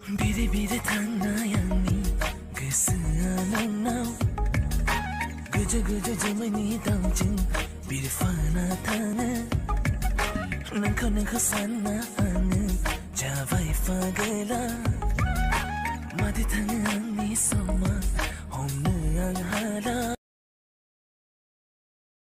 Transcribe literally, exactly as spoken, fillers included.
Biri-biri tanayani kesananaw Gujo-gujo jamani damjin bir fana tana Nangko-nangko sana ane jawai fagela Madi tanga ni sama hom ang hala